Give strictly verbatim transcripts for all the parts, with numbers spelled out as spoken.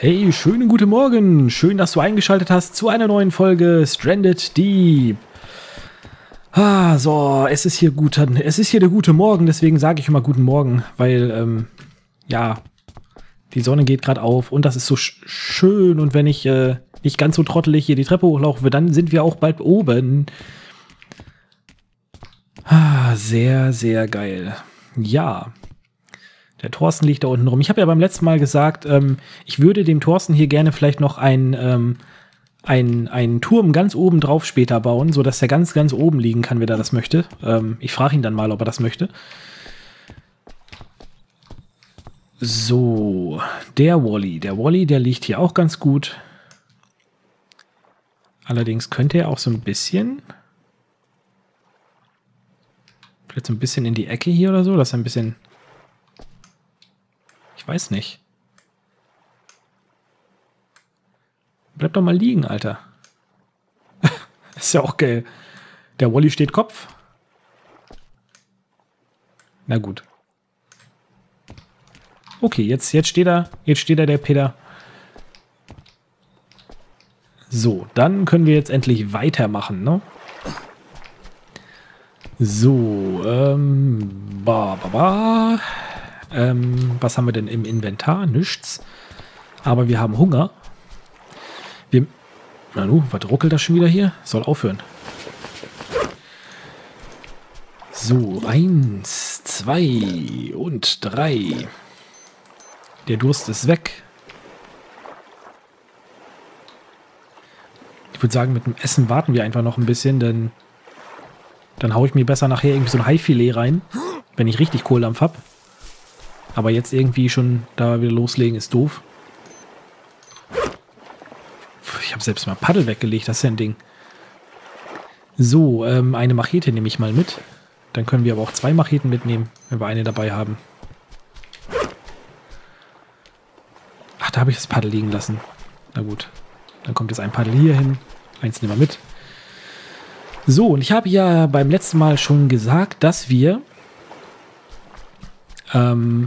Hey, schönen guten Morgen. Schön, dass du eingeschaltet hast zu einer neuen Folge Stranded Deep. Ah, so, es ist hier gut, es ist hier der gute Morgen, deswegen sage ich immer guten Morgen, weil, ähm, ja, die Sonne geht gerade auf und das ist so sch schön und wenn ich äh, nicht ganz so trottelig hier die Treppe hochlaufe, dann sind wir auch bald oben. Ah, sehr, sehr geil. Ja. Der Thorsten liegt da unten rum. Ich habe ja beim letzten Mal gesagt, ähm, ich würde dem Thorsten hier gerne vielleicht noch ein, ähm, ein, einen Turm ganz oben drauf später bauen, sodass er ganz, ganz oben liegen kann, wenn er das möchte. Ähm, ich frage ihn dann mal, ob er das möchte. So, der Wally. Der Wally, der liegt hier auch ganz gut. Allerdings könnte er auch so ein bisschen... Vielleicht so ein bisschen in die Ecke hier oder so, dass er ein bisschen... Ich weiß nicht. Bleib doch mal liegen, Alter. Ist ja auch geil. Der Wally steht Kopf. Na gut. Okay, jetzt, jetzt steht er. Jetzt steht er, der Peter. So, dann können wir jetzt endlich weitermachen, ne? So, ähm, ba, ba, ba. Ähm, was haben wir denn im Inventar? Nichts. Aber wir haben Hunger. Wir, na nu, was ruckelt das schon wieder hier? Soll aufhören. So, eins, zwei und drei. Der Durst ist weg. Ich würde sagen, mit dem Essen warten wir einfach noch ein bisschen, denn dann haue ich mir besser nachher irgendwie so ein Haifilet rein, wenn ich richtig Kohldampf habe. Aber jetzt irgendwie schon da wieder loslegen ist doof. Ich habe selbst mal Paddel weggelegt, das ist ja ein Ding. So, ähm, eine Machete nehme ich mal mit. Dann können wir aber auch zwei Macheten mitnehmen, wenn wir eine dabei haben. Ach, da habe ich das Paddel liegen lassen. Na gut, dann kommt jetzt ein Paddel hier hin. Eins nehmen wir mit. So, und ich habe ja beim letzten Mal schon gesagt, dass wir... Ähm...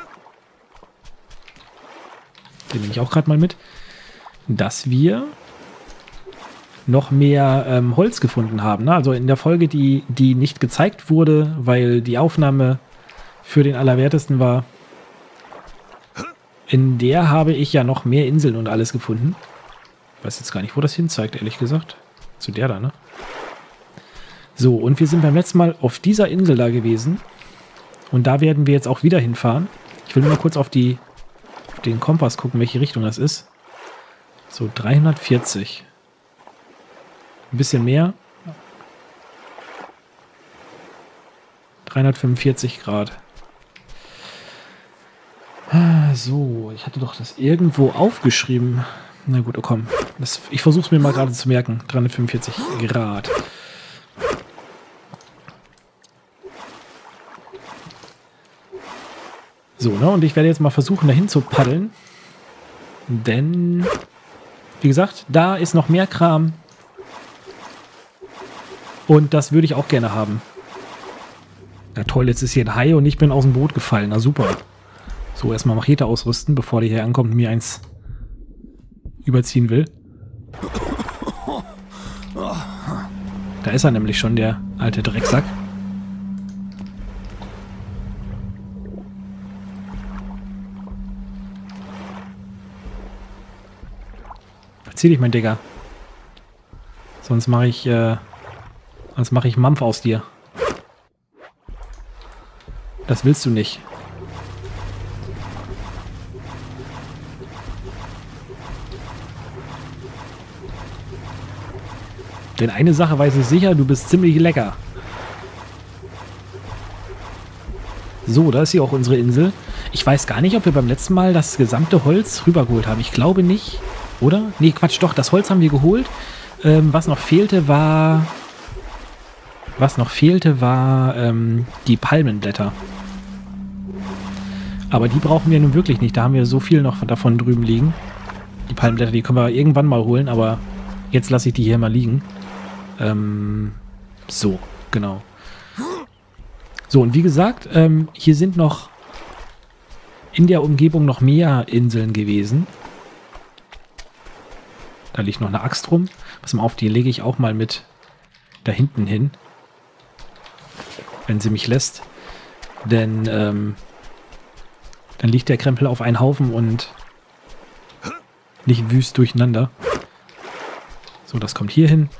Den nehme ich auch gerade mal mit, dass wir noch mehr ähm, Holz gefunden haben. Ne? Also in der Folge, die, die nicht gezeigt wurde, weil die Aufnahme für den Allerwertesten war, in der habe ich ja noch mehr Inseln und alles gefunden. Ich weiß jetzt gar nicht, wo das hinzeigt, ehrlich gesagt. Zu der da, ne? So, und wir sind beim letzten Mal auf dieser Insel da gewesen. Und da werden wir jetzt auch wieder hinfahren. Ich will nur mal kurz auf die den Kompass gucken, welche Richtung das ist. So, dreihundertvierzig. Ein bisschen mehr. dreihundertfünfundvierzig Grad. Ah, so, ich hatte doch das irgendwo aufgeschrieben. Na gut, oh komm. Das, ich versuche es mir mal gerade zu merken. dreihundertfünfundvierzig Grad. So, ne, und ich werde jetzt mal versuchen, dahin zu paddeln. Denn, wie gesagt, da ist noch mehr Kram. Und das würde ich auch gerne haben. Na toll, jetzt ist hier ein Hai und ich bin aus dem Boot gefallen. Na super. So, erstmal Machete ausrüsten, bevor der hier ankommt und mir eins überziehen will. Da ist er nämlich schon, der alte Drecksack. Zieh dich, mein Digger. Sonst mache ich, äh, sonst mache ich Mampf aus dir. Das willst du nicht. Denn eine Sache weiß ich sicher, du bist ziemlich lecker. So, da ist hier auch unsere Insel. Ich weiß gar nicht, ob wir beim letzten Mal das gesamte Holz rübergeholt haben. Ich glaube nicht. Oder? Nee, Quatsch, doch, das Holz haben wir geholt. Ähm, was noch fehlte, war... Was noch fehlte, war ähm, die Palmenblätter. Aber die brauchen wir nun wirklich nicht. Da haben wir so viel noch davon drüben liegen. Die Palmenblätter, die können wir irgendwann mal holen, aber jetzt lasse ich die hier mal liegen. Ähm, so, genau. So, und wie gesagt, ähm, hier sind noch in der Umgebung noch mehr Inseln gewesen. Da liegt noch eine Axt rum. Pass mal auf, die lege ich auch mal mit da hinten hin. Wenn sie mich lässt. Denn ähm, dann liegt der Krempel auf einen Haufen und nicht wüst durcheinander. So, das kommt hier hin.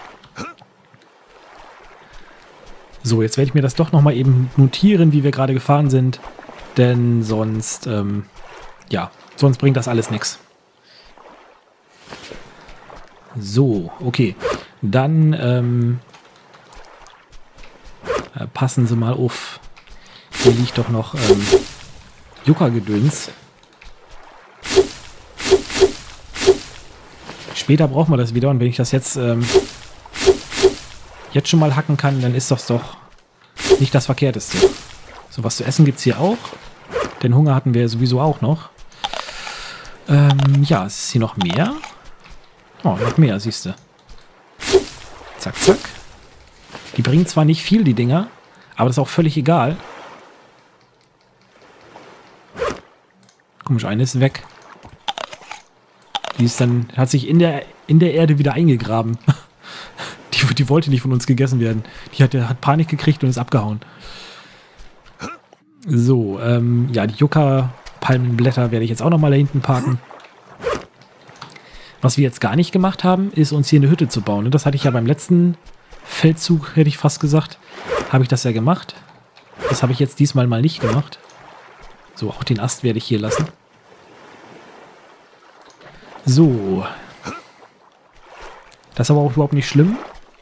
So, jetzt werde ich mir das doch nochmal eben notieren, wie wir gerade gefahren sind. Denn sonst, ähm, ja, sonst bringt das alles nichts. So, okay. Dann ähm, äh, passen Sie mal auf. Hier liegt doch noch ähm, Yucca-Gedöns. Später brauchen wir das wieder und wenn ich das jetzt ähm, jetzt schon mal hacken kann, dann ist das doch nicht das Verkehrteste. So, was zu essen gibt es hier auch. Den Hunger hatten wir ja sowieso auch noch. Ähm, ja, ist hier noch mehr? Oh, noch mehr, siehst du. Zack, zack. Die bringen zwar nicht viel, die Dinger, aber das ist auch völlig egal. Komisch, eine ist weg. Die ist dann, hat sich in der, in der Erde wieder eingegraben. Die, die wollte nicht von uns gegessen werden. Die hat, hat Panik gekriegt und ist abgehauen. So, ähm, ja, die Yucca-Palmenblätter werde ich jetzt auch nochmal da hinten parken. Was wir jetzt gar nicht gemacht haben, ist uns hier eine Hütte zu bauen. Das hatte ich ja beim letzten Feldzug, hätte ich fast gesagt, habe ich das ja gemacht. Das habe ich jetzt diesmal mal nicht gemacht. So, auch den Ast werde ich hier lassen. So. Das ist aber auch überhaupt nicht schlimm.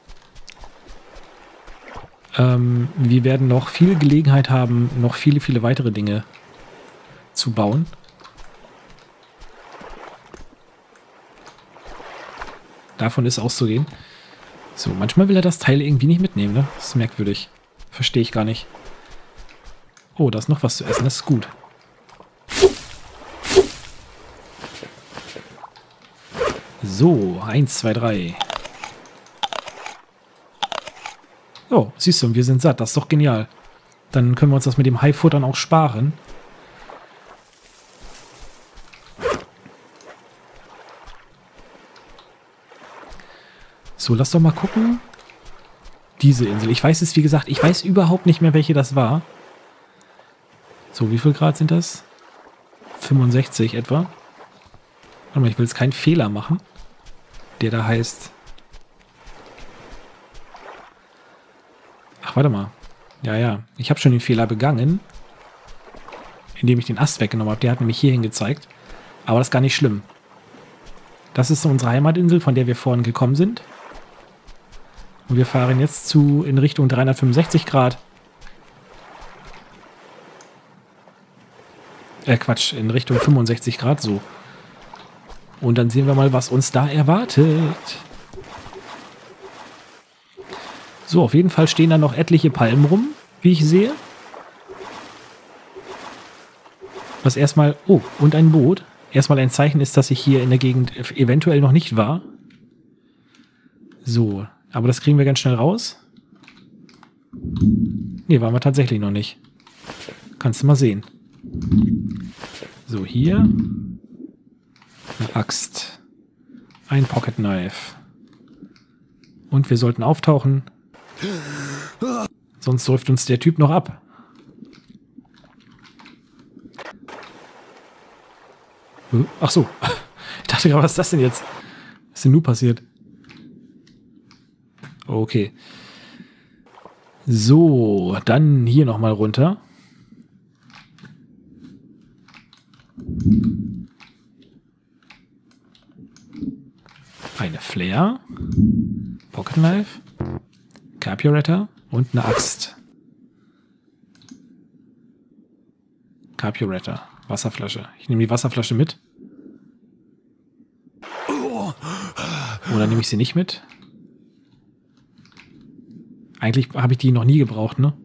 Ähm, wir werden noch viel Gelegenheit haben, noch viele, viele weitere Dinge zu bauen. Davon ist auszugehen. So, manchmal will er das Teil irgendwie nicht mitnehmen, ne? Das ist merkwürdig. Verstehe ich gar nicht. Oh, da ist noch was zu essen, das ist gut. So, eins, zwei, drei. Oh, siehst du, wir sind satt. Das ist doch genial. Dann können wir uns das mit dem Haifuttern auch sparen. So, lass doch mal gucken. Diese Insel. Ich weiß es, wie gesagt, ich weiß überhaupt nicht mehr, welche das war. So, wie viel Grad sind das? fünfundsechzig etwa. Warte mal, ich will jetzt keinen Fehler machen. Der da heißt... Ach, warte mal. Ja, ja. Ich habe schon den Fehler begangen. Indem ich den Ast weggenommen habe. Der hat nämlich hierhin gezeigt. Aber das ist gar nicht schlimm. Das ist unsere Heimatinsel, von der wir vorhin gekommen sind. Und wir fahren jetzt zu in Richtung dreihundertfünfundsechzig Grad. Äh, Quatsch, in Richtung fünfundsechzig Grad, so. Und dann sehen wir mal, was uns da erwartet. So, auf jeden Fall stehen da noch etliche Palmen rum, wie ich sehe. Was erstmal... Oh, und ein Boot. Erstmal ein Zeichen ist, dass ich hier in der Gegend eventuell noch nicht war. So, aber das kriegen wir ganz schnell raus. Ne, waren wir tatsächlich noch nicht. Kannst du mal sehen. So, hier. Eine Axt. Ein Pocket Knife. Und wir sollten auftauchen. Sonst läuft uns der Typ noch ab. Ach so. Ich dachte gerade, was ist das denn jetzt? Was ist denn nun passiert? Okay. So, dann hier nochmal runter. Eine Flare. Pocket Knife. Carburetor und eine Axt. Carburetor. Wasserflasche. Ich nehme die Wasserflasche mit. Oder nehme ich sie nicht mit? Eigentlich habe ich die noch nie gebraucht, ne?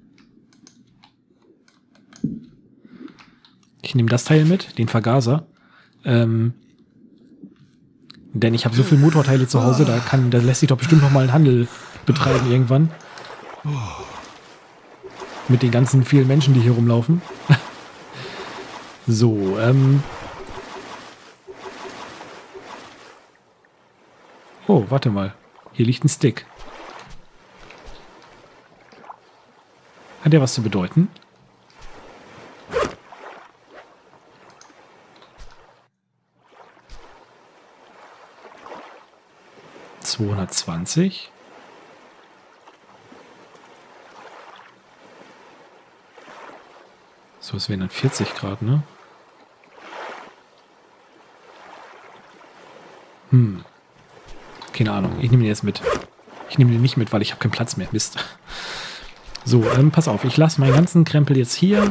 Ich nehme das Teil mit, den Vergaser. Ähm, denn ich habe so viele Motorteile zu Hause, da, kann, da lässt sich doch bestimmt noch mal einen Handel betreiben irgendwann. Mit den ganzen vielen Menschen, die hier rumlaufen. So, ähm... Oh, warte mal. Hier liegt ein Stick. Hat der was zu bedeuten? zweihundertzwanzig. So, es wären dann vierzig Grad, ne? Hm. Keine Ahnung. Ich nehme den jetzt mit. Ich nehme den nicht mit, weil ich habe keinen Platz mehr. Mist. So, ähm, pass auf. Ich lasse meinen ganzen Krempel jetzt hier.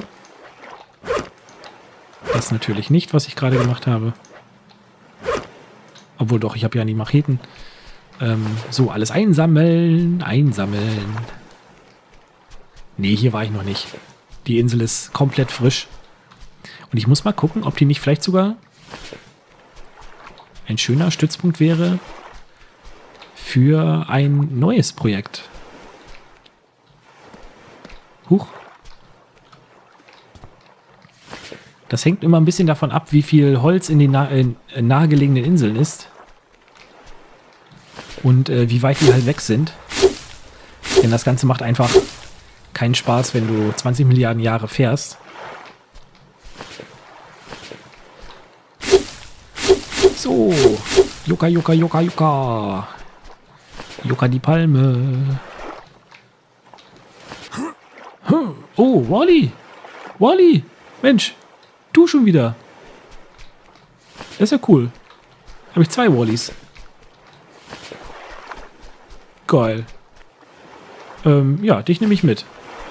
Das natürlich nicht, was ich gerade gemacht habe. Obwohl doch, ich habe ja die Macheten. Ähm, so, alles einsammeln. Einsammeln. Nee, hier war ich noch nicht. Die Insel ist komplett frisch. Und ich muss mal gucken, ob die nicht vielleicht sogar ein schöner Stützpunkt wäre für ein neues Projekt. Huch. Das hängt immer ein bisschen davon ab, wie viel Holz in den nah in, in nahegelegenen Inseln ist. Und äh, wie weit die halt weg sind. Denn das Ganze macht einfach keinen Spaß, wenn du zwanzig Milliarden Jahre fährst. So. Jucka, jucka, jucka, jucka. Jucka die Palme. Oh, Wally. Wally. Mensch. Du schon wieder. Das ist ja cool. Habe ich zwei Wallys. Geil. Ähm, ja, dich nehme ich mit.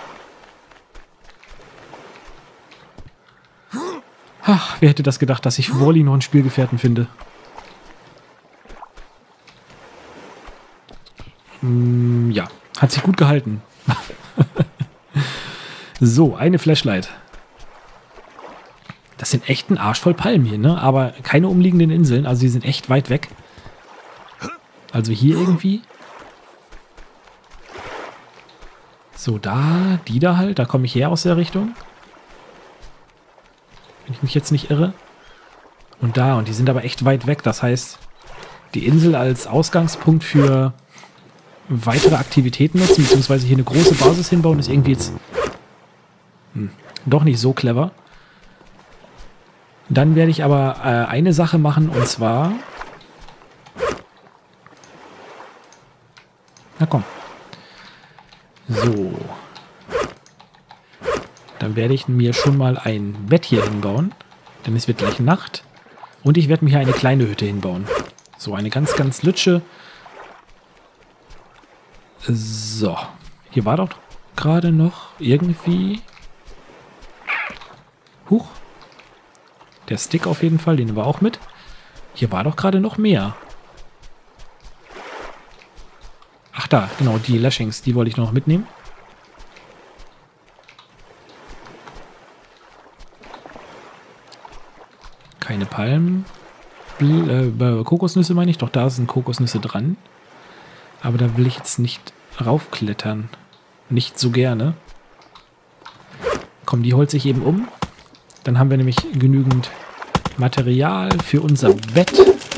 Ach, wer hätte das gedacht, dass ich Wally noch einen Spielgefährten finde? Hm, ja, hat sich gut gehalten. So, eine Flashlight. Das sind echt ein Arsch voll Palmen hier, ne? Aber keine umliegenden Inseln, also die sind echt weit weg. Also hier irgendwie. So, da, die da halt, da komme ich her aus der Richtung. Wenn ich mich jetzt nicht irre. Und da, und die sind aber echt weit weg. Das heißt, die Insel als Ausgangspunkt für weitere Aktivitäten nutzen, beziehungsweise hier eine große Basis hinbauen, ist irgendwie jetzt hm, doch nicht so clever. Dann werde ich aber äh, eine Sache machen, und zwar... Na komm. So. Dann werde ich mir schon mal ein Bett hier hinbauen. Denn es wird gleich Nacht. Und ich werde mir hier eine kleine Hütte hinbauen. So, eine ganz, ganz lütsche. So. Hier war doch gerade noch irgendwie... Huch. Der Stick auf jeden Fall, den nehmen wir auch mit. Hier war doch gerade noch mehr. Ach da, genau, die Lashings, die wollte ich noch mitnehmen. Keine Palmen. Bl äh, Kokosnüsse meine ich, doch da sind Kokosnüsse dran. Aber da will ich jetzt nicht raufklettern. Nicht so gerne. Komm, die holt sich eben um. Dann haben wir nämlich genügend Material für unser Bett.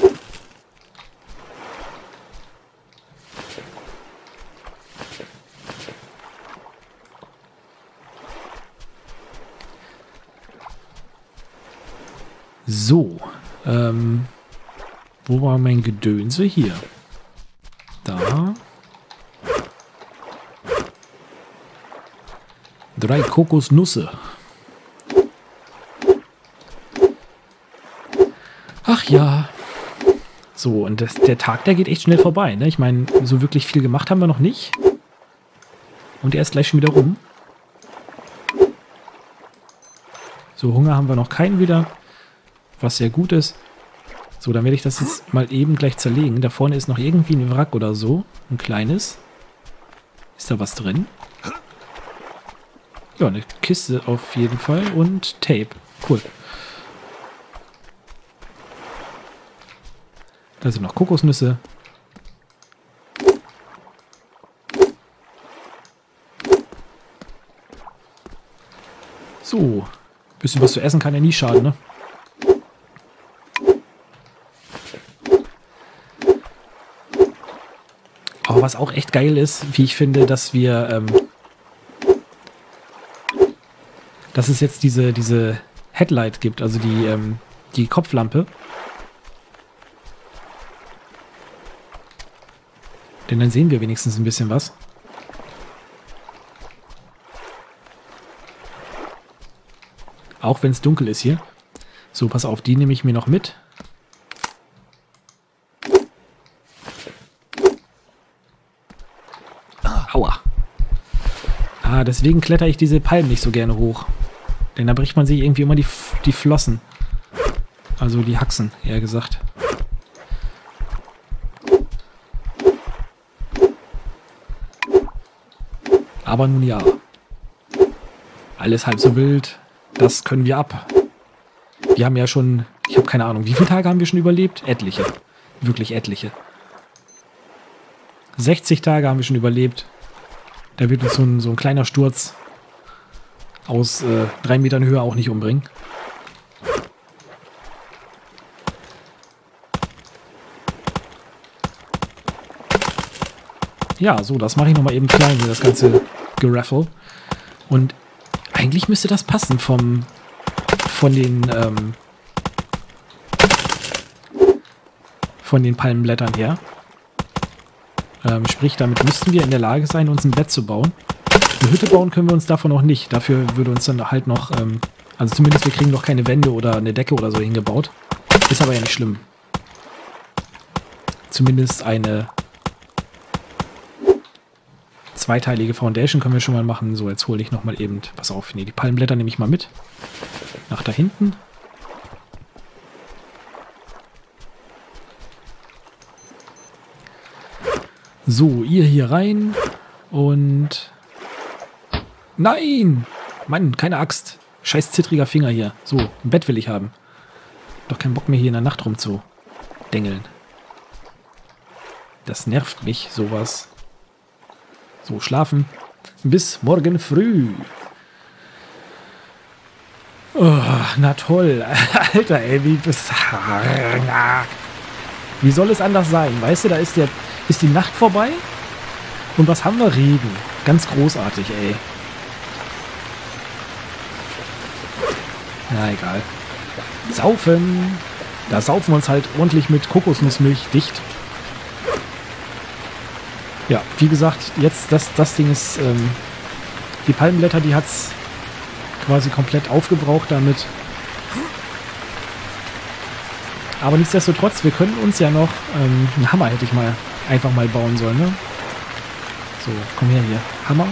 So. Ähm, wo war mein Gedönse? Hier. Da. Drei Kokosnüsse. Ach ja. So, und das, der Tag, der geht echt schnell vorbei, ne? Ich meine, so wirklich viel gemacht haben wir noch nicht. Und er ist gleich schon wieder rum. So, Hunger haben wir noch keinen wieder. Was sehr gut ist. So, dann werde ich das jetzt mal eben gleich zerlegen. Da vorne ist noch irgendwie ein Wrack oder so. Ein kleines. Ist da was drin? Ja, eine Kiste auf jeden Fall. Und Tape. Cool. Da sind noch Kokosnüsse. So. Bisschen was zu essen kann ja nie schaden, ne? Aber was auch echt geil ist, wie ich finde, dass wir, ähm, dass es jetzt diese, diese Headlight gibt, also die, ähm, die Kopflampe. Denn dann sehen wir wenigstens ein bisschen was. Auch wenn es dunkel ist hier. So, pass auf, die nehme ich mir noch mit. Aua. Ah, deswegen kletter ich diese Palmen nicht so gerne hoch. Denn da bricht man sich irgendwie immer die, die Flossen. Also die Haxen, eher gesagt. Aber nun ja. Alles halb so wild. Das können wir ab. Wir haben ja schon, ich habe keine Ahnung, wie viele Tage haben wir schon überlebt? Etliche. Wirklich etliche. sechzig Tage haben wir schon überlebt. Da wird uns so ein, so ein kleiner Sturz aus äh, drei Metern Höhe auch nicht umbringen. Ja, so, das mache ich nochmal eben klein, hier das ganze Geraffel. Und eigentlich müsste das passen vom, von den, ähm, von den Palmenblättern her. Ähm, sprich, damit müssten wir in der Lage sein, uns ein Bett zu bauen. Eine Hütte bauen können wir uns davon noch nicht. Dafür würde uns dann halt noch, ähm, also zumindest wir kriegen noch keine Wände oder eine Decke oder so hingebaut. Ist aber ja nicht schlimm. Zumindest eine zweiteilige Foundation können wir schon mal machen. So, jetzt hole ich nochmal eben, pass auf, nee, die Palmenblätter nehme ich mal mit. Nach da hinten. So, ihr hier rein. Und... Nein! Mann, keine Axt. Scheiß zittriger Finger hier. So, ein Bett will ich haben. Doch keinen Bock mehr hier in der Nacht rumzudengeln. Das nervt mich, sowas. So, schlafen. Bis morgen früh. Oh, na toll. Alter, ey, wie... Wie soll es anders sein? Weißt du, da ist, der, ist die Nacht vorbei. Und was haben wir? Regen. Ganz großartig, ey. Na, egal. Saufen. Da saufen wir uns halt ordentlich mit Kokosnussmilch dicht. Ja, wie gesagt, jetzt das, das Ding ist, ähm, die Palmenblätter, die hat es quasi komplett aufgebraucht damit. Aber nichtsdestotrotz, wir können uns ja noch, ähm, einen Hammer hätte ich mal einfach mal bauen sollen, ne? So, komm her hier. Hammer.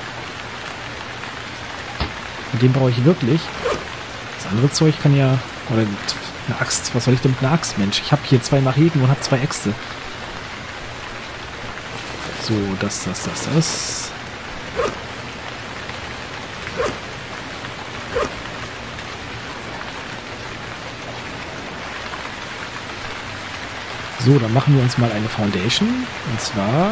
Und den brauche ich wirklich. Das andere Zeug kann ja, oder eine Axt, was soll ich denn mit einer Axt, Mensch? Ich habe hier zwei Macheten und habe zwei Äxte. So, das, das, das, das. So, dann machen wir uns mal eine Foundation. Und zwar...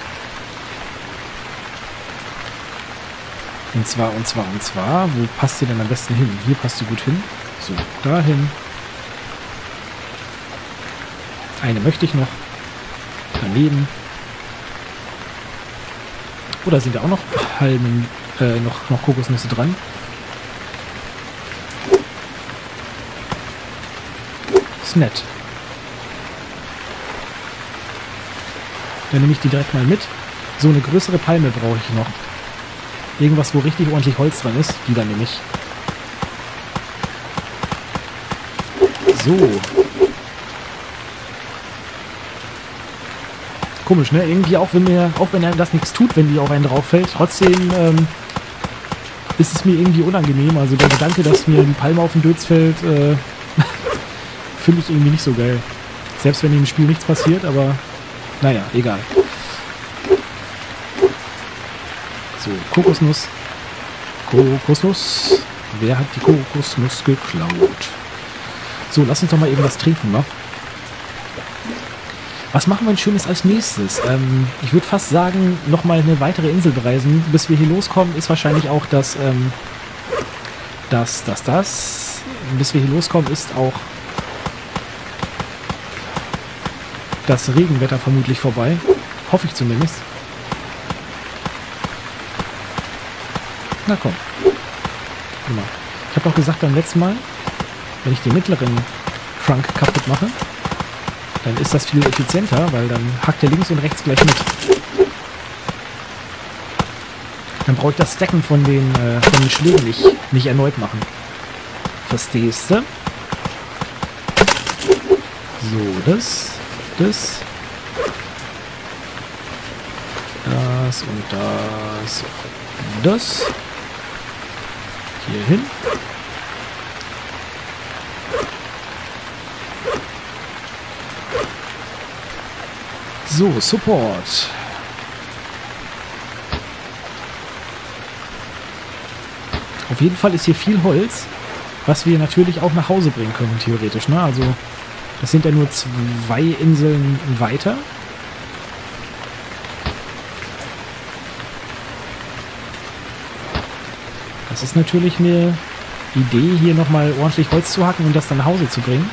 Und zwar, und zwar, und zwar... Wo passt sie denn am besten hin? Hier passt sie gut hin. So, dahin. Eine möchte ich noch. Daneben. Oder sind da auch noch Palmen, äh, noch, noch Kokosnüsse dran? Ist nett. Dann nehme ich die direkt mal mit. So eine größere Palme brauche ich noch. Irgendwas, wo richtig ordentlich Holz dran ist. Die dann nehme ich. So. Komisch, ne? Irgendwie auch wenn mir, auch wenn er das nichts tut, wenn die auf einen drauf fällt, trotzdem ähm, ist es mir irgendwie unangenehm. Also der Gedanke, dass mir die Palme auf den Dötz fällt, äh, finde ich irgendwie nicht so geil. Selbst wenn im Spiel nichts passiert, aber naja, egal. So, Kokosnuss. Kokosnuss. Wer hat die Kokosnuss geklaut? So, lass uns doch mal eben was trinken, wa? Was machen wir denn Schönes als nächstes? Ähm, ich würde fast sagen, nochmal eine weitere Insel bereisen. Bis wir hier loskommen, ist wahrscheinlich auch das, ähm, das, das, das. Bis wir hier loskommen, ist auch das Regenwetter vermutlich vorbei. Hoffe ich zumindest. Na komm. Guck mal. Ich habe doch gesagt beim letzten Mal, wenn ich den mittleren Trunk kaputt mache, dann ist das viel effizienter, weil dann hackt er links und rechts gleich mit. Dann brauche ich das Stacken von den, äh, von den Schlägen nicht, nicht erneut machen. Verstehst du? So, das, das, das und das, das, hier hin. So, Support. Auf jeden Fall ist hier viel Holz, was wir natürlich auch nach Hause bringen können, theoretisch. Ne? Also, das sind ja nur zwei Inseln weiter. Das ist natürlich eine Idee, hier nochmal ordentlich Holz zu hacken und das dann nach Hause zu bringen.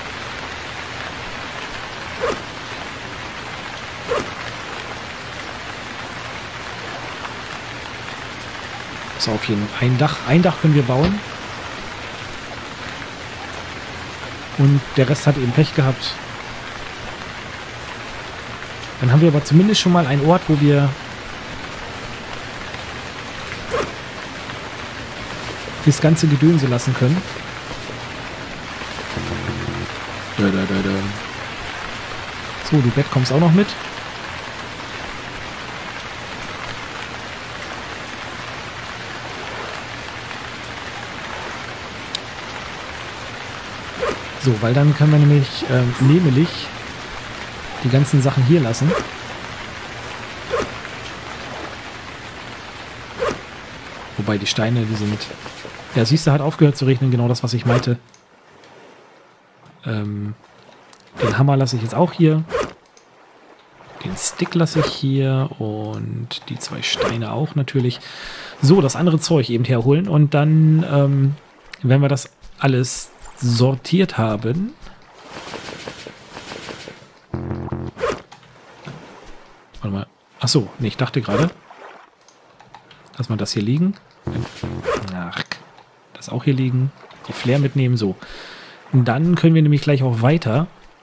So, auf jeden Fall ein Dach. Ein Dach können wir bauen. Und der Rest hat eben Pech gehabt. Dann haben wir aber zumindest schon mal einen Ort, wo wir das ganze Gedönse lassen können. Da, da, da, da. So, du Bett kommst auch noch mit. So, weil dann können wir nämlich ähm, nämlich die ganzen Sachen hier lassen. Wobei die Steine, die sind... Ja, siehst du, hat aufgehört zu regnen, genau das, was ich meinte. Ähm, den Hammer lasse ich jetzt auch hier. Den Stick lasse ich hier und die zwei Steine auch natürlich. So, das andere Zeug eben herholen und dann, ähm, wenn wir das alles sortiert haben. Warte mal. Achso, nee, ich dachte gerade, dass wir das hier liegen. Ach, das auch hier liegen. Die Flair mitnehmen, so. Und dann können wir nämlich gleich auch weiter.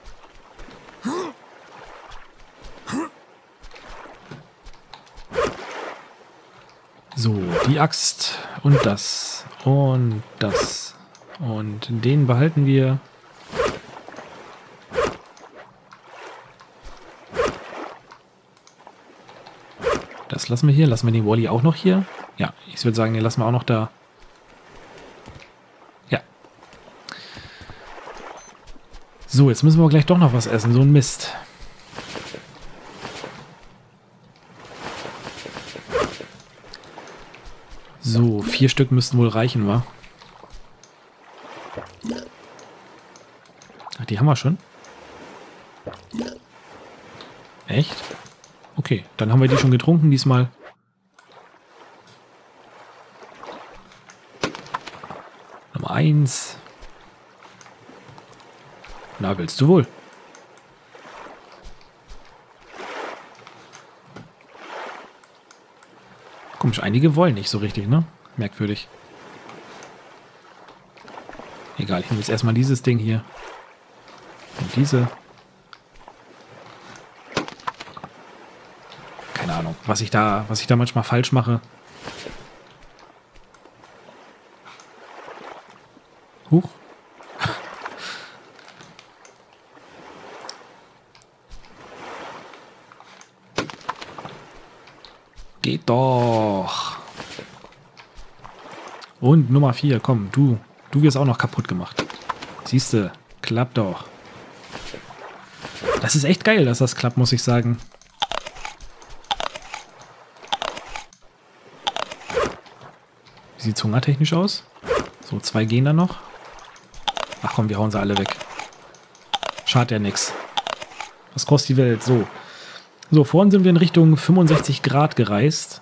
So, die Axt und das und das. Und den behalten wir. Das lassen wir hier. Lassen wir den Wally auch noch hier? Ja, ich würde sagen, den lassen wir auch noch da. Ja. So, jetzt müssen wir gleich doch noch was essen. So ein Mist. So, vier Stück müssten wohl reichen, wa? Ach, die haben wir schon. Echt? Okay, dann haben wir die schon getrunken diesmal. Nummer eins. Na, willst du wohl? Komisch, einige wollen nicht so richtig, ne? Merkwürdig. Egal, ich nehme jetzt erstmal dieses Ding hier. Und diese. Keine Ahnung, was ich da, was ich da manchmal falsch mache. Huch. Geht doch. Und Nummer vier, komm, du. Du wirst auch noch kaputt gemacht. Siehste, klappt doch. Das ist echt geil, dass das klappt, muss ich sagen. Wie sieht es hungertechnisch aus? So, zwei gehen da noch. Ach komm, wir hauen sie alle weg. Schadet ja nix. Was kostet die Welt? So. So, vorhin sind wir in Richtung fünfundsechzig Grad gereist.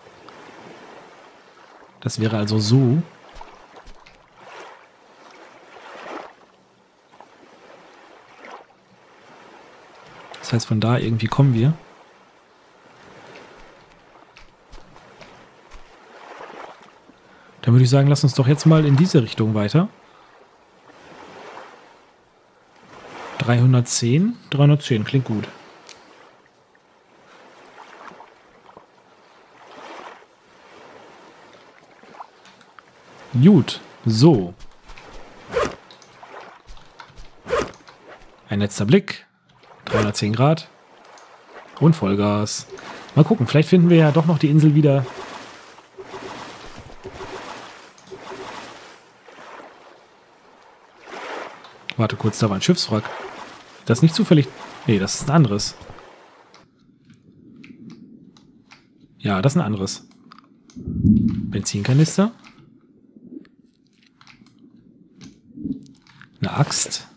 Das wäre also so. Das heißt, von da irgendwie kommen wir. würde ich sagen, lass uns doch jetzt mal in diese Richtung weiter. dreihundertzehn. dreihundertzehn, klingt gut. Gut, so. Ein letzter Blick. dreihundertzehn Grad. Und Vollgas. Mal gucken, vielleicht finden wir ja doch noch die Insel wieder. Warte kurz, da war ein Schiffswrack. Das ist nicht zufällig... Nee, das ist ein anderes. Ja, das ist ein anderes. Benzinkanister. Eine Axt.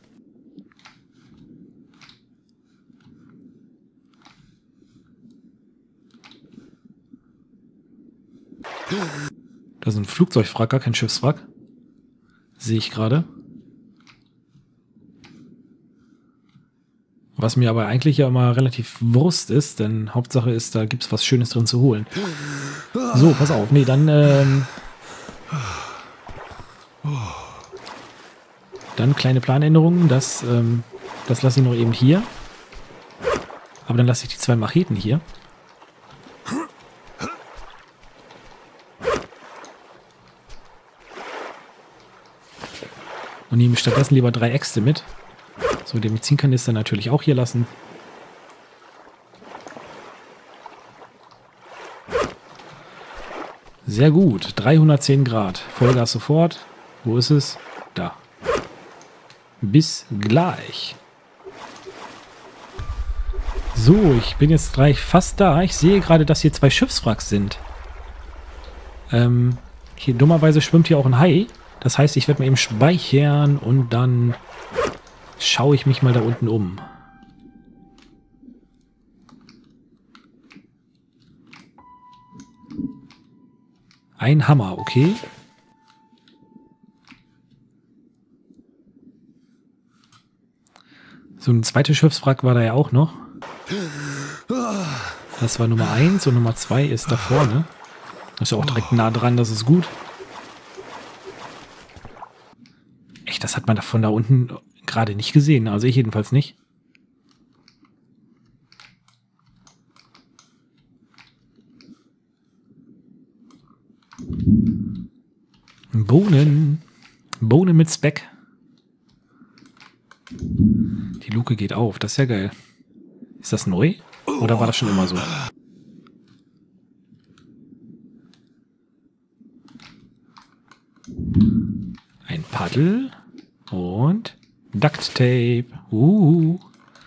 Das ist ein Flugzeugwrack, gar kein Schiffswrack. Sehe ich gerade. Was mir aber eigentlich ja immer relativ Wurst ist, denn Hauptsache ist, da gibt es was Schönes drin zu holen. So, pass auf. Nee, dann, ähm, dann kleine Planänderungen. Das, ähm, das lasse ich noch eben hier. Aber dann lasse ich die zwei Macheten hier. Und nehme stattdessen lieber drei Äxte mit. So, den Benzinkanister natürlich auch hier lassen. Sehr gut. dreihundertzehn Grad. Vollgas sofort. Wo ist es? Da. Bis gleich. So, ich bin jetzt gleich fast da. Ich sehe gerade, dass hier zwei Schiffswracks sind. Ähm, hier dummerweise schwimmt hier auch ein Hai. Das heißt, ich werde mal eben speichern und dann schaue ich mich mal da unten um. Ein Hammer, okay. So ein zweites Schiffswrack war da ja auch noch. Das war Nummer eins und Nummer zwei ist da vorne. Das ist ja auch direkt nah dran, das ist gut. Echt, das hat man da von da unten gerade nicht gesehen. Also ich jedenfalls nicht. Bohnen. Bohnen mit Speck. Die Luke geht auf. Das ist ja geil. Ist das neu? Oder war das schon immer so? Ein Paddel. Und Duct Tape. Uh.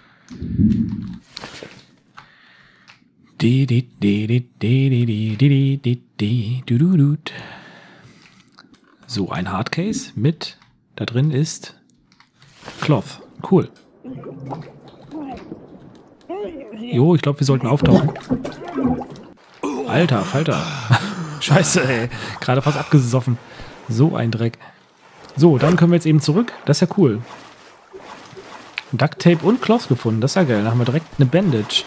So, ein Hardcase mit, da drin ist Cloth. Cool. Jo, ich glaube, wir sollten auftauchen. Alter, Falter. Scheiße, ey. Gerade fast abgesoffen. So ein Dreck. So, dann können wir jetzt eben zurück. Das ist ja cool. Duct Tape und Cloth gefunden. Das ist ja geil. Dann haben wir direkt eine Bandage.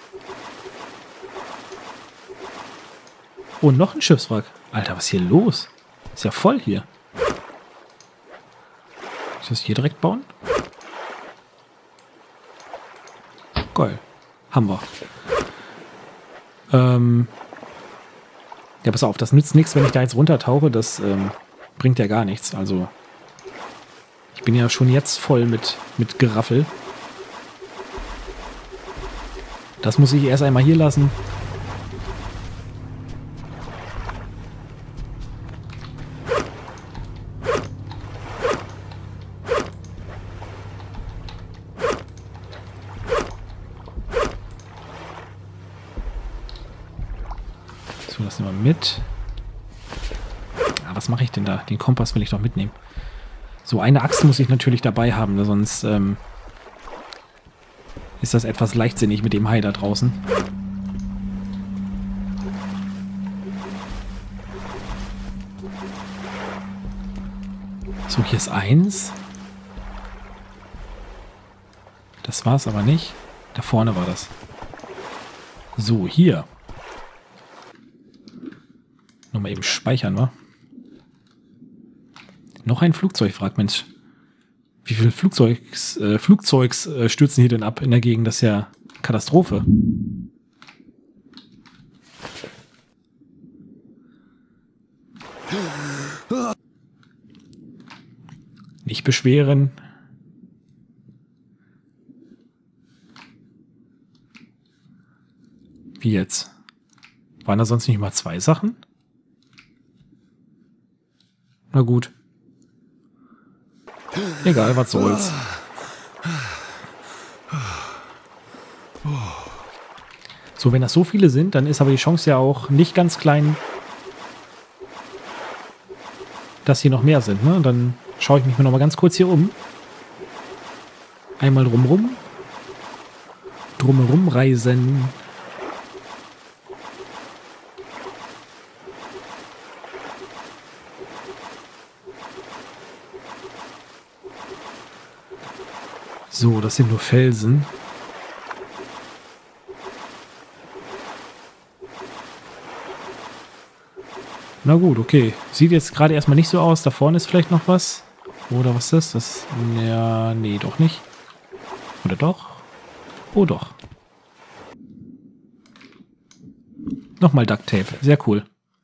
Und noch ein Schiffswrack. Alter, was ist hier los? Ist ja voll hier. Kann ich das hier direkt bauen? Geil. Haben wir. Ähm ja, pass auf. Das nützt nichts, wenn ich da jetzt runtertauche. Das ähm, bringt ja gar nichts. Also ich bin ja schon jetzt voll mit, mit Geraffel. Das muss ich erst einmal hier lassen. So, das nehmen wir mit. Ah, was mache ich denn da? Den Kompass will ich doch mitnehmen. So, eine Axt muss ich natürlich dabei haben, sonst ähm, ist das etwas leichtsinnig mit dem Hai da draußen. So, hier ist eins. Das war es aber nicht. Da vorne war das. So, hier. Nochmal eben speichern, wa? Noch ein Flugzeug, fragt Mensch. Wie viele Flugzeugs, äh, Flugzeugs äh, stürzen hier denn ab in der Gegend? Das ist ja Katastrophe. Nicht beschweren. Wie jetzt? Waren da sonst nicht mal zwei Sachen? Na gut. Egal, was soll's. So, wenn das so viele sind, dann ist aber die Chance ja auch nicht ganz klein, dass hier noch mehr sind. Ne? Dann schaue ich mich mal noch mal ganz kurz hier um. Einmal drumrum. Drumherum reisen. So, das sind nur Felsen. Na gut, okay. Sieht jetzt gerade erstmal nicht so aus. Da vorne ist vielleicht noch was. Oder was ist das? Das, ja, nee, doch nicht. Oder doch? Oh, doch. Nochmal Duct Tape. Sehr cool.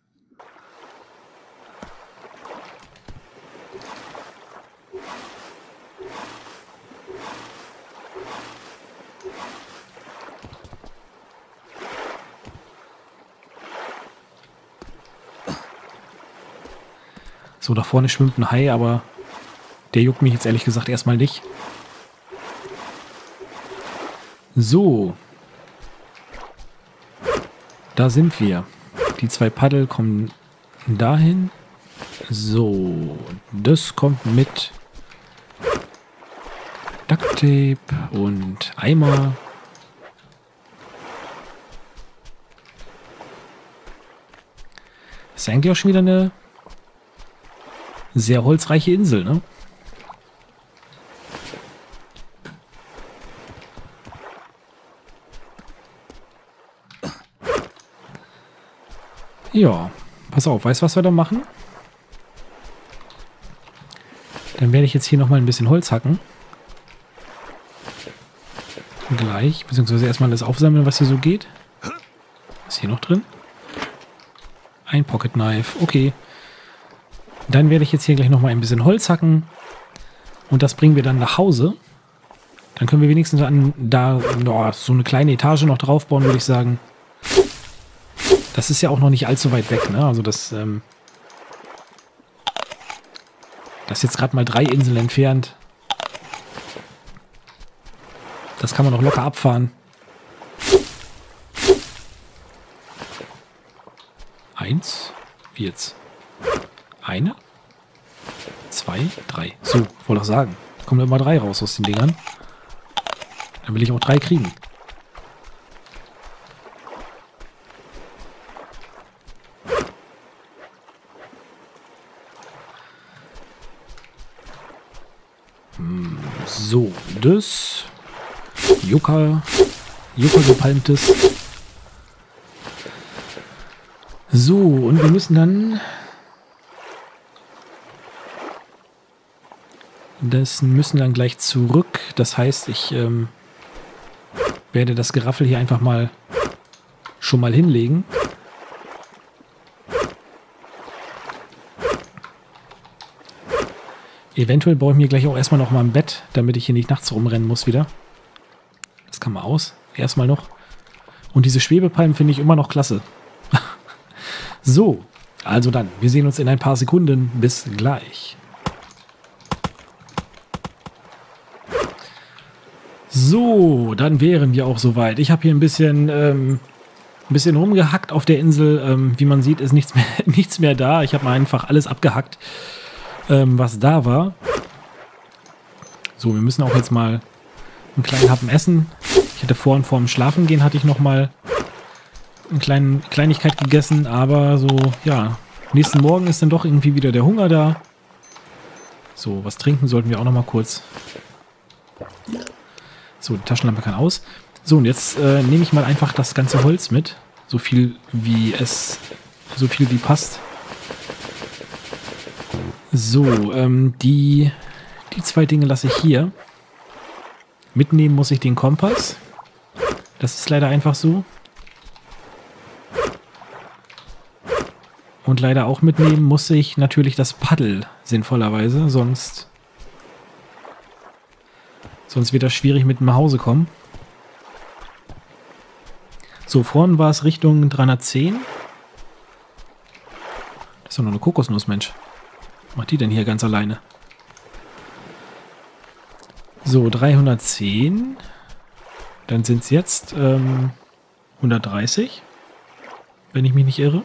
So, da vorne schwimmt ein Hai, aber der juckt mich jetzt ehrlich gesagt erstmal nicht. So. Da sind wir. Die zwei Paddel kommen dahin. So. Das kommt mit Duct Tape und Eimer. Das ist eigentlich auch schon wieder eine sehr holzreiche Insel, ne? Ja, pass auf, weißt du, was wir da machen? Dann werde ich jetzt hier nochmal ein bisschen Holz hacken. Gleich, beziehungsweise erstmal das aufsammeln, was hier so geht. Was ist hier noch drin? Ein Pocket Knife, okay. Dann werde ich jetzt hier gleich nochmal ein bisschen Holz hacken. Und das bringen wir dann nach Hause. Dann können wir wenigstens an, da oh, so eine kleine Etage noch drauf bauen, würde ich sagen. Das ist ja auch noch nicht allzu weit weg, ne? Also das, ähm, das ist jetzt gerade mal drei Inseln entfernt. Das kann man noch locker abfahren. Eins, wie jetzt? Eine, zwei, drei. So, wollte ich sagen. Da kommen immer drei raus aus den Dingern. Dann will ich auch drei kriegen. Hm, so, das Yucca, Yucca gepalmtes. So, und wir müssen dann Das müssen dann gleich zurück. Das heißt, ich ähm, werde das Geraffel hier einfach mal schon mal hinlegen. Eventuell baue ich mir gleich auch erstmal noch mal ein Bett, damit ich hier nicht nachts rumrennen muss wieder. Das kann man aus. Erstmal noch. Und diese Schwebepalmen finde ich immer noch klasse. So, also dann. Wir sehen uns in ein paar Sekunden. Bis gleich. So, dann wären wir auch soweit. Ich habe hier ein bisschen, ähm, ein bisschen rumgehackt auf der Insel. Ähm, wie man sieht, ist nichts mehr, nichts mehr da. Ich habe mal einfach alles abgehackt, ähm, was da war. So, wir müssen auch jetzt mal einen kleinen Happen essen. Ich hatte vorhin vor dem Schlafengehen hatte ich noch mal eine kleine Kleinigkeit gegessen, aber so, ja, nächsten Morgen ist dann doch irgendwie wieder der Hunger da. So, was trinken sollten wir auch noch mal kurz. So, die Taschenlampe kann aus. So, und jetzt äh, nehme ich mal einfach das ganze Holz mit. So viel wie es, so viel wie passt. So, ähm, die, die zwei Dinge lasse ich hier. Mitnehmen muss ich den Kompass. Das ist leider einfach so. Und leider auch mitnehmen muss ich natürlich das Paddel, sinnvollerweise, sonst, sonst wird das schwierig mit nach Hause kommen. So, vorhin war es Richtung dreihundertzehn. Das ist doch nur eine Kokosnuss, Mensch. Was macht die denn hier ganz alleine? So, dreihundertzehn. Dann sind es jetzt ähm, hundertdreißig, wenn ich mich nicht irre.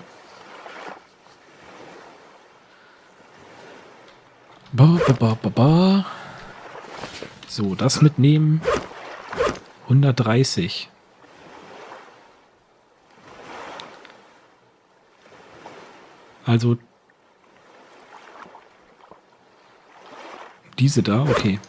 Ba, ba, ba, ba, ba. So, das mitnehmen. hundertdreißig. Also diese da, okay.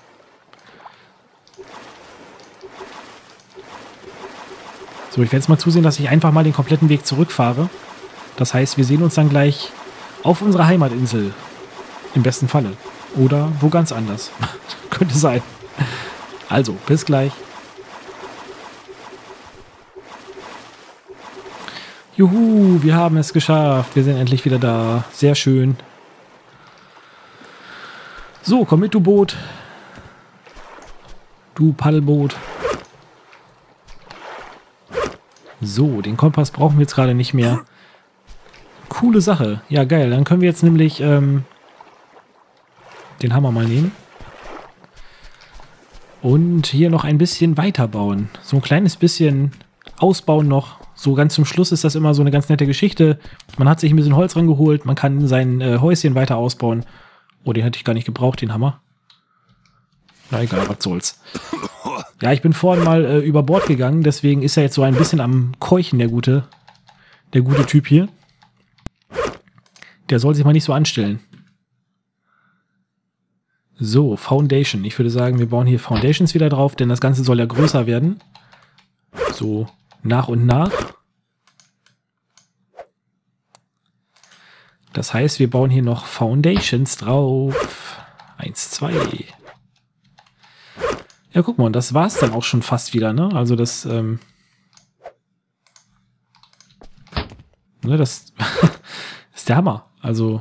So, ich werde jetzt mal zusehen, dass ich einfach mal den kompletten Weg zurückfahre. Das heißt, wir sehen uns dann gleich auf unserer Heimatinsel. Im besten Falle. Oder wo ganz anders. Könnte sein. Also, bis gleich. Juhu, wir haben es geschafft. Wir sind endlich wieder da. Sehr schön. So, komm mit, du Boot. Du Paddelboot. So, den Kompass brauchen wir jetzt gerade nicht mehr. Coole Sache. Ja, geil. Dann können wir jetzt nämlich ähm, den Hammer mal nehmen. Und hier noch ein bisschen weiterbauen. So ein kleines bisschen ausbauen noch. So ganz zum Schluss ist das immer so eine ganz nette Geschichte. Man hat sich ein bisschen Holz rangeholt. Man kann sein äh, Häuschen weiter ausbauen. Oh, den hätte ich gar nicht gebraucht, den Hammer. Na egal, was soll's. Ja, ich bin vorhin mal äh, über Bord gegangen. Deswegen ist er jetzt so ein bisschen am Keuchen, der gute, der gute Typ hier. Der soll sich mal nicht so anstellen. So, Foundation. Ich würde sagen, wir bauen hier Foundations wieder drauf, denn das Ganze soll ja größer werden. So, nach und nach. Das heißt, wir bauen hier noch Foundations drauf. Eins, zwei. Ja, guck mal, und das war's dann auch schon fast wieder, ne? Also das, ähm... ne, das ist der Hammer. Also,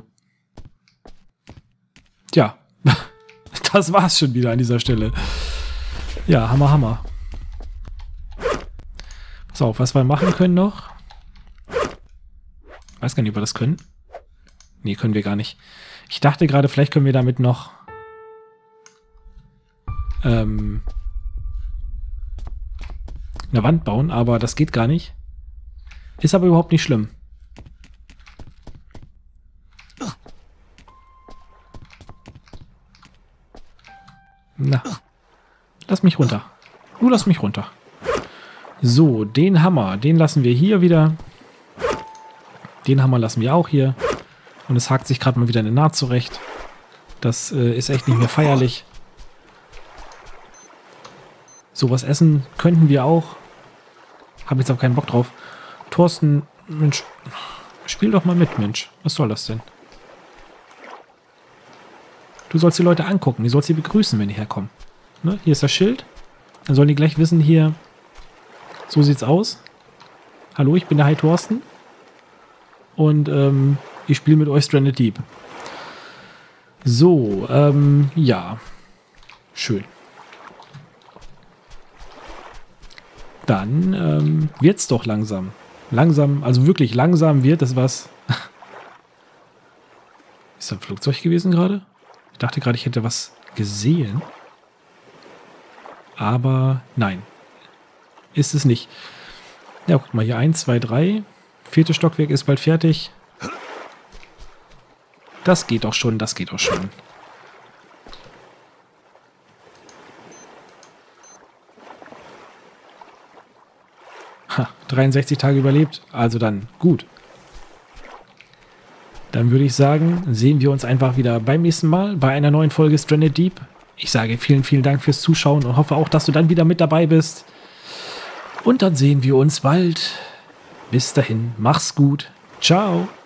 tja, das war's schon wieder an dieser Stelle. Ja, Hammer, Hammer. Pass auf, was wir machen können noch. Weiß gar nicht, ob wir das können. Nee, können wir gar nicht. Ich dachte gerade, vielleicht können wir damit noch ähm, eine Wand bauen, aber das geht gar nicht. Ist aber überhaupt nicht schlimm. Na, lass mich runter. Du lass mich runter. So, den Hammer, den lassen wir hier wieder. Den Hammer lassen wir auch hier. Und es hakt sich gerade mal wieder eine Naht zurecht. Das äh, ist echt nicht mehr feierlich. Sowas essen könnten wir auch. Habe jetzt aber keinen Bock drauf. Thorsten, Mensch, spiel doch mal mit, Mensch. Was soll das denn? Du sollst die Leute angucken. Die sollst sie begrüßen, wenn die herkommen. Ne? Hier ist das Schild. Dann sollen die gleich wissen, hier, so sieht's aus. Hallo, ich bin der Hai Thorsten. Und ähm, ich spiele mit euch Stranded Deep. So, ähm, ja. Schön. Dann ähm, wird's doch langsam. Langsam, also wirklich langsam wird es was. Ist da ein Flugzeug gewesen gerade? Ich dachte gerade, ich hätte was gesehen. Aber nein. Ist es nicht. Ja, guck mal, hier eins, zwei, drei. Viertes Stockwerk ist bald fertig. Das geht doch schon, das geht doch schon. Ha, dreiundsechzig Tage überlebt. Also dann, gut. Dann würde ich sagen, sehen wir uns einfach wieder beim nächsten Mal bei einer neuen Folge Stranded Deep. Ich sage vielen, vielen Dank fürs Zuschauen und hoffe auch, dass du dann wieder mit dabei bist. Und dann sehen wir uns bald. Bis dahin, mach's gut. Ciao.